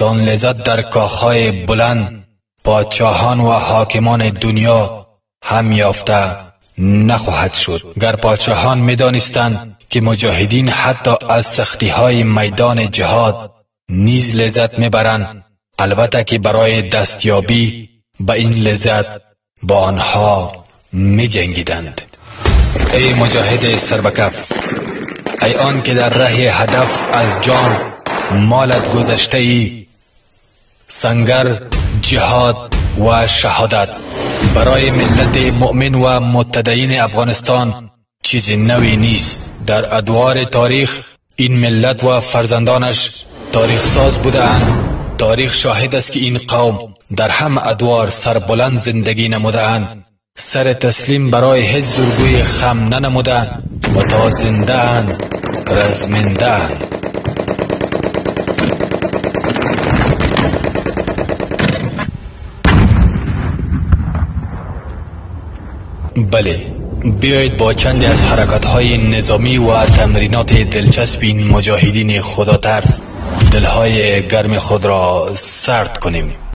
که آن لذت در کاخهای بلند پادشاهان و حاکمان دنیا هم یافته نخواهد شد. گر پادشاهان می‌دانستند که مجاهدین حتی از سختی‌های میدان جهاد نیز لذت می‌برند، البته که برای دستیابی به این لذت با آنها می‌جنگیدند. ای مجاهد سربکف، ای آن که در ره هدف از جان مالت گذشته ای، سنگر جهاد و شهادت برای ملت مؤمن و متدین افغانستان چیز نوی نیست. در ادوار تاریخ این ملت و فرزندانش تاریخ ساز بودند. تاریخ شاهد است که این قوم در همه ادوار سربلند زندگی نمودند، سر تسلیم برای هیچ زورگوی خم ننمودند و تا زنده اند رزمنده اند. بله، بیایید با چندی از حرکت‌های نظامی و تمرینات دلچسب این مجاهدین خداترس دلهای گرم خود را سرد کنیم.